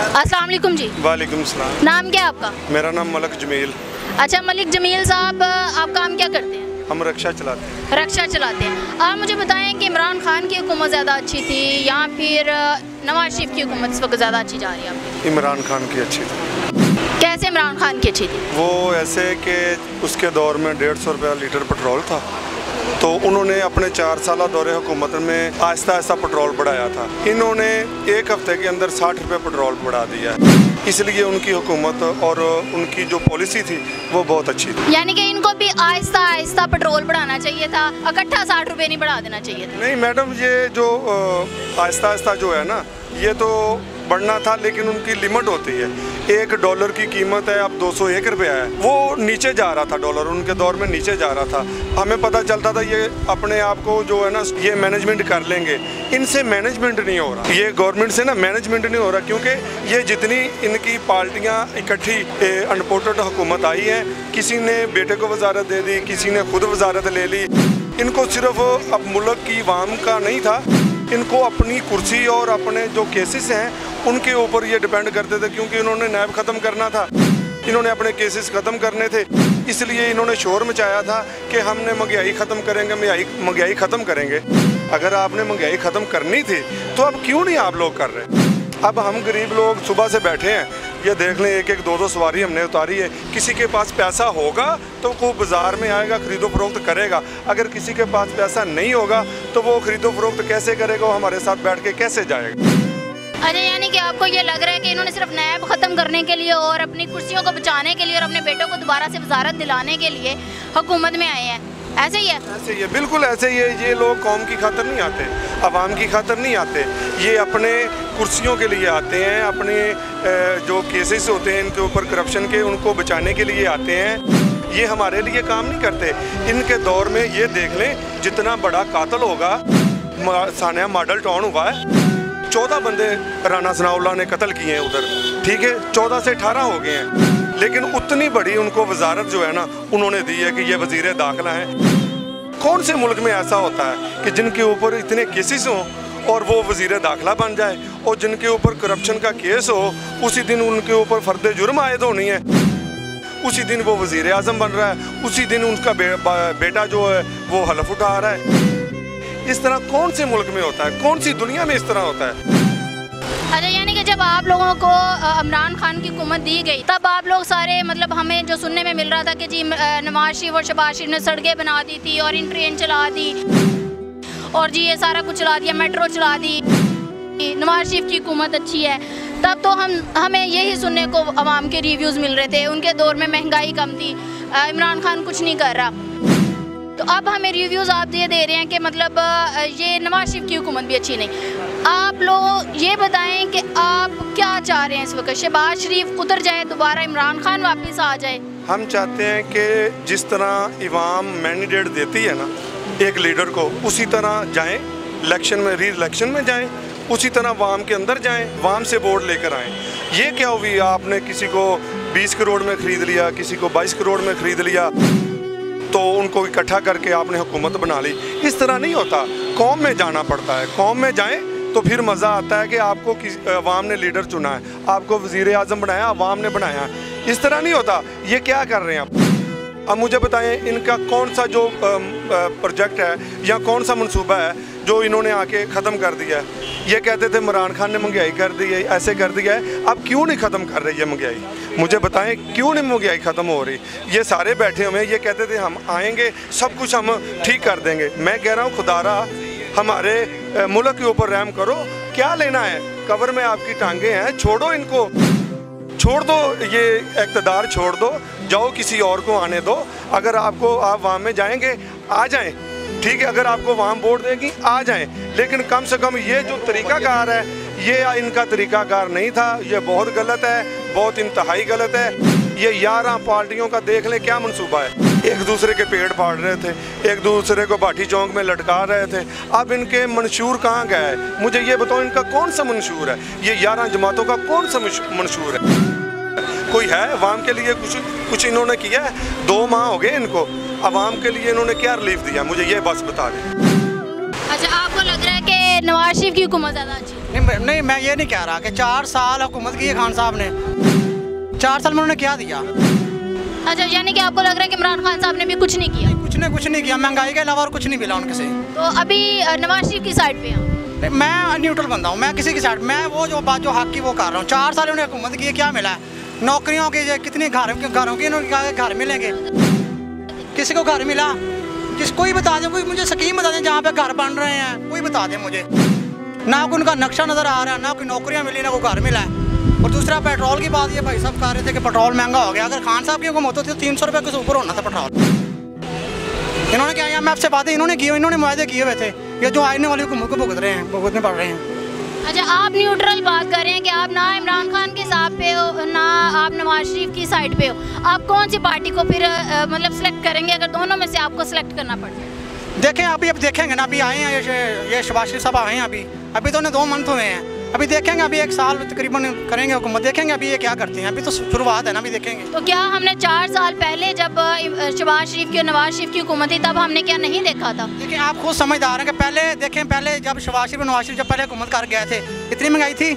अस्सलाम वालेकुम जी। वालेकुम सलाम। नाम क्या है आपका? मेरा नाम मलिक जमील। अच्छा मलिक जमील साहब, आप काम क्या करते हैं? हम रक्षा चलाते हैं। रक्षा चलाते हैं। आप मुझे बताएं कि इमरान खान की हुकूमत ज़्यादा अच्छी थी या फिर नवाज शरीफ की हुकूमत इस वक्त ज़्यादा अच्छी जा रही है आपकी? इमरान खान की अच्छी थी। कैसे इमरान खान की अच्छी थी? वो ऐसे कि उसके दौर में 150 रुपया लीटर पेट्रोल था, तो उन्होंने अपने 4 साल दौरे हुकूमत में आहिस्ता आहिस्ता पेट्रोल बढ़ाया था। इन्होंने एक हफ्ते के अंदर 60 रुपये पेट्रोल बढ़ा दिया, इसलिए उनकी हुकूमत और उनकी जो पॉलिसी थी वो बहुत अच्छी थी। यानी कि इनको भी आहिस्ता आहिस्ता पेट्रोल बढ़ाना चाहिए था, इकट्ठा 60 रुपये नहीं बढ़ा देना चाहिए था। नहीं मैडम, ये जो आहिस्ता आहिस्ता जो है ना, ये तो बढ़ना था, लेकिन उनकी लिमिट होती है। $1 की कीमत है, अब 201 रुपया है। वो नीचे जा रहा था, डॉलर उनके दौर में नीचे जा रहा था। हमें पता चलता था ये अपने आप को जो है ना, ये मैनेजमेंट कर लेंगे। इनसे मैनेजमेंट नहीं हो रहा, ये गवर्नमेंट से ना मैनेजमेंट नहीं हो रहा, क्योंकि ये जितनी इनकी पार्टियाँ इकट्ठी अनपोर्टेड हुकूमत आई है, किसी ने बेटे को वजारत दे दी, किसी ने खुद वजारत ले ली। इनको सिर्फ अब मुल्क की आवाम का नहीं था, इनको अपनी कुर्सी और अपने जो केसेस हैं उनके ऊपर ये डिपेंड करते थे, क्योंकि इन्होंने नैब ख़त्म करना था, इन्होंने अपने केसेस ख़त्म करने थे। इसलिए इन्होंने शोर मचाया था कि हमने महंगाई ख़त्म करेंगे, महंगाई ख़त्म करेंगे। अगर आपने महंगाई ख़त्म करनी थी तो अब क्यों नहीं आप लोग कर रहे? अब हम गरीब लोग सुबह से बैठे हैं, ये देख लें, एक एक 2-2 सवारी हमने उतारी है। किसी के पास पैसा होगा तो वो बाज़ार में आएगा, ख़रीदो फरोख्त करेगा। अगर किसी के पास पैसा नहीं होगा तो वो ख़रीदो फरोख्त कैसे करेगा, वो हमारे साथ बैठ के कैसे जाएगा? अच्छा, यानी कि आपको ये लग रहा है कि इन्होंने सिर्फ नैब ख़त्म करने के लिए और अपनी कुर्सियों को बचाने के लिए और अपने बेटों को दोबारा से वजारत दिलाने के लिए हुकूमत में आए हैं, ऐसे ही है? ऐसे ही है, बिल्कुल ऐसे ही है। ये लोग कौम की खातिर नहीं आते, आवाम की खातिर नहीं आते, ये अपने कुर्सियों के लिए आते हैं, अपने जो केसेस होते हैं इनके ऊपर करप्शन के, उनको बचाने के लिए आते हैं। ये हमारे लिए काम नहीं करते। इनके दौर में ये देख लें, जितना बड़ा कातल होगा, सानिया मॉडल टाउन हुआ है, 14 बंदे राना सनाउल्लाह ने कत्ल किए हैं उधर, ठीक है, 14 से 18 हो गए हैं, लेकिन उतनी बड़ी उनको वजारत जो है ना उन्होंने दी है कि ये वजीर दाखिला हैं। कौन से मुल्क में ऐसा होता है कि जिनके ऊपर इतने केसेस हों और वो वजीर दाखिला बन जाए, और जिनके ऊपर करप्शन का केस हो उसी दिन उनके ऊपर फर्द जुर्म आयद होनी है, उसी दिन वो वजीर आज़म बन रहा है, उसी दिन उनका बेटा जो है वो हलफ उठा रहा है। इस तरह कौन से मुल्क में होता है, कौन सी दुनिया में इस तरह होता है? अच्छा, यानी कि जब आप लोगों को इमरान खान की हुकूमत दी गई तब आप लोग सारे, मतलब हमें जो सुनने में मिल रहा था कि जी नवाज शरीफ और शहबाज शरीफ ने सड़कें बना दी थी और इन ट्रेन चला दी और जी ये सारा कुछ चला दिया, मेट्रो चला दी, नवाज शरीफ की हुकूमत अच्छी है, तब तो हमें यही सुनने को अवाम के रिव्यूज़ मिल रहे थे। उनके दौर में महंगाई कम थी, इमरान खान कुछ नहीं कर रहा। तो अब हमें रिव्यूज़ आप ये दे रहे हैं कि मतलब ये नवाज शरीफ की हुकूमत भी अच्छी नहीं। आप लोग ये बताएं कि आप क्या चाह रहे हैं इस वक्त? शहबाज शरीफ उतर जाए, दोबारा इमरान खान वापस आ जाए? हम चाहते हैं कि जिस तरह इवाम मैंडेट देती है ना एक लीडर को, उसी तरह जाएं, इलेक्शन में री इलेक्शन में जाएं, उसी तरह वाम के अंदर जाएं, वाम से वोट लेकर आएँ। ये क्या हुई, आपने किसी को 20 करोड़ में ख़रीद लिया, किसी को 22 करोड़ में ख़रीद लिया, तो उनको इकट्ठा करके आपने हुकूमत बना ली। इस तरह नहीं होता, कौम में जाना पड़ता है। कौम में जाएं तो फिर मज़ा आता है कि आपको अवाम ने लीडर चुना है, आपको वज़ीर आज़म बनाया, अवाम ने बनाया। इस तरह नहीं होता। ये क्या कर रहे हैं आप? अब मुझे बताएं, इनका कौन सा जो प्रोजेक्ट है या कौन सा मनसूबा है जो इन्होंने आके ख़त्म कर दिया है? ये कहते थे इमरान खान ने महंगाई कर दी है, ऐसे कर दिया है, अब क्यों नहीं ख़त्म कर रही है महंगाई? मुझे बताएं, क्यों नहीं महंगाई ख़त्म हो रही? ये सारे बैठे हुए हैं, ये कहते थे हम आएंगे, सब कुछ हम ठीक कर देंगे। मैं कह रहा हूँ, खुदारा हमारे मुल्क के ऊपर रहम करो। क्या लेना है? कब्र में आपकी टांगे हैं, छोड़ो इनको, छोड़ दो, ये इक़्तिदार छोड़ दो, जाओ किसी और को आने दो। अगर आपको, आप वहाँ में जाएंगे, आ जाएं, ठीक है, अगर आपको वहाँ वोट देगी आ जाएं, लेकिन कम से कम ये जो तरीक़ाकार है ये इनका तरीक़ाकार नहीं था। ये बहुत गलत है, बहुत इंतहाई गलत है। ये 11 पार्टियों का देख लें क्या मनसूबा है। एक दूसरे के पेड़ फाड़ रहे थे, एक दूसरे को बाठी चौक में लटका रहे थे। अब इनके मंशूर कहाँ गया है? मुझे ये बताओ, इनका कौन सा मंशूर है? ये 11 जमातों का कौन सा मंशूर है? कोई है अवाम के लिए कुछ इन्होंने किया है? 2 माह हो गए इनको, अवाम के लिए इन्होंने क्या रिलीफ दिया? मुझे ये बस बता दें। अच्छा, आपको लग रहा है कि नवाज शरीफ की हुकूमत ज़्यादा अच्छी? नहीं, मैं ये नहीं कह रहा कि 4 साल हुकूमत की है खान साहब ने, 4 साल में उन्होंने क्या दिया? अच्छा, यानी कि आपको लग रहा है कि इमरान खान साहब ने भी कुछ नहीं किया? कुछ नहीं किया, महंगाई के अलावा और कुछ नहीं मिला उनके से। तो अभी नवाज शरीफ की साइड पे हैं? मैं न्यूट्रल बंदा हूँ, मैं किसी की साइड, मैं वो जो बात जो हक की वो कर रहा हूँ। 4 साल उन्हें हुकूमत की है, क्या मिला है? नौकरियों की कितनी घरों की इन्होंने घर मिलेंगे? किसी को घर मिला? कोई बता दें, कोई मुझे स्कीम बता दें जहाँ पे घर बन रहे हैं, कोई बता दें मुझे। ना कोई उनका नक्शा नज़र आ रहा है, ना कोई नौकरियाँ मिली, ना कोई घर मिला है। और दूसरा पेट्रोल की बात, ये भाई साहब कह रहे थे कि पेट्रोल महंगा हो गया। अगर खान साहब की हुकूमत होती तो 300 रुपये के ऊपर होना था पेट्रोल। इन्होंने क्या, IMF से बातें इन्होंने की, इन्होंने मुआहदे किए हुए थे, ये जो आने वाली हुकूमत को भुगतने पड़ रहे हैं। अच्छा, आप न्यूट्रल बात कर रहे हैं कि आप ना इमरान खान के साथ पे हो, ना आप नवाज शरीफ की साइड पे हो। आप कौन सी पार्टी को फिर मतलब सेलेक्ट करेंगे अगर दोनों में से आपको सेलेक्ट करना पड़े? देखें, अब देखेंगे ना, अभी आए हैं ये शहबाज शरीफ साहब आए हैं, अभी तो उन्हें 2 मंथ हुए हैं। अभी देखेंगे, अभी 1 साल तकरीबन करेंगे हुकूमत, देखेंगे अभी ये क्या करते हैं। अभी तो शुरुआत है ना, अभी देखेंगे। तो क्या हमने 4 साल पहले जब शहबाज शरीफ की और नवाज शरीफ की हुकूमत थी तब हमने क्या नहीं देखा था? देखिए, आप खुद समझदार हैं कि पहले जब शहबाज शरीफ और नवाज शरीफ जब पहले हुकूमत कर गए थे, कितनी महंगाई थी?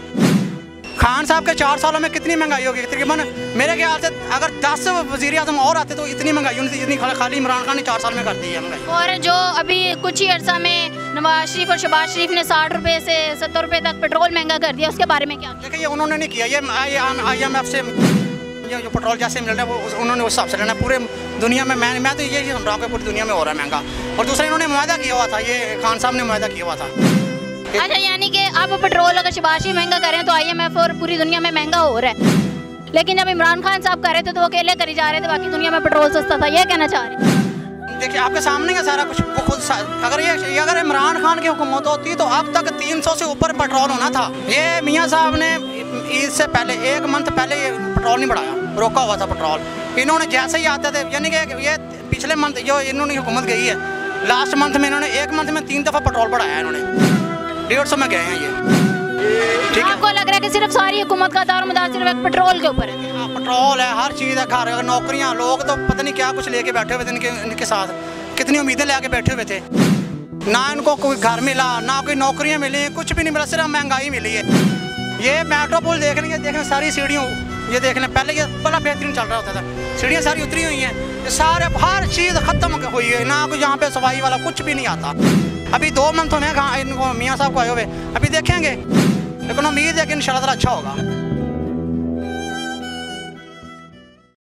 खान साहब के 4 सालों में कितनी महंगाई होगी? तकरीबन मेरे ख्याल से अगर 10 वज़ीर आज़म और आते तो इतनी महंगाई होनी थी जितनी खाली इमरान खान ने 4 साल में कर दी है महंगाई। और जो अभी कुछ ही अर्सा में नवाज शरीफ और शहबाज शरीफ ने 60 रुपये से 70 रुपये तक पेट्रोल महंगा कर दिया, उसके बारे में क्या? देखिए, ये उन्होंने नहीं किया, ये IMF से ये जो पेट्रोल जैसे मिल रहा है वो उन्होंने उस हिसाब से लेना पूरे दुनिया में। मैं तो यही सुन रहा हूँ कि पूरी दुनिया में हो रहा है महंगा। और दूसरा, इन्होंने मुआहदा किया हुआ था, ये खान साहब ने मुआहदा किया हुआ था। अच्छा, यानी कि आप पेट्रोल अगर शहबाज शरीफ महंगा करें तो IMF और पूरी दुनिया में महंगा हो रहा है, लेकिन जब इमरान खान साहब कर रहे थे तो वो अकेले करी जा रहे थे, बाकी दुनिया में पेट्रोल सस्ता था, ये कहना चाह रहे हैं? देखिए, आपके सामने है सारा कुछ, वो खुद अगर इमरान खान की हुकूमत होती तो अब तक 300 से ऊपर पेट्रोल होना था। ये मियाँ साहब ने इससे पहले 1 मंथ पहले ये पेट्रोल नहीं बढ़ाया, रोका हुआ था पेट्रोल। इन्होंने जैसे ही आते थे, यानी कि ये पिछले मंथ जो इन्होंने हुकूमत गई है, लास्ट मंथ में इन्होंने 1 मंथ में 3 दफ़ा पेट्रोल बढ़ाया। इन्होंने 150 में गए हैं ये। ठीक है, आपको लग रहा है कि सिर्फ सारी हुकूमत का दारोमदार सिर्फ पेट्रोल के ऊपर है? हाँ, पेट्रोल है, हर चीज़ है, घर, नौकरियाँ, लोग तो पता नहीं क्या कुछ लेके बैठे हुए थे इनके साथ, कितनी उम्मीदें लेके बैठे हुए थे। ना इनको कोई घर मिला, ना कोई नौकरियाँ मिली, कुछ भी नहीं मिला, सिर्फ महंगाई मिली है। ये मेट्रो पुल देखें सारी सीढ़ियों, ये देख लें, पहले ये बड़ा बेहतरीन चल रहा होता था, सीढ़ियाँ सारी उतरी हुई हैं, ये सारे हर चीज़ ख़त्म हुई है, ना कोई यहाँ पे सफाई वाला कुछ भी नहीं आता। अभी 2 मंथ होने इनको मियाँ साहब को आए हुए, अभी देखेंगे, लेकिन उम्मीद है कि इंशाल्लाह अच्छा होगा।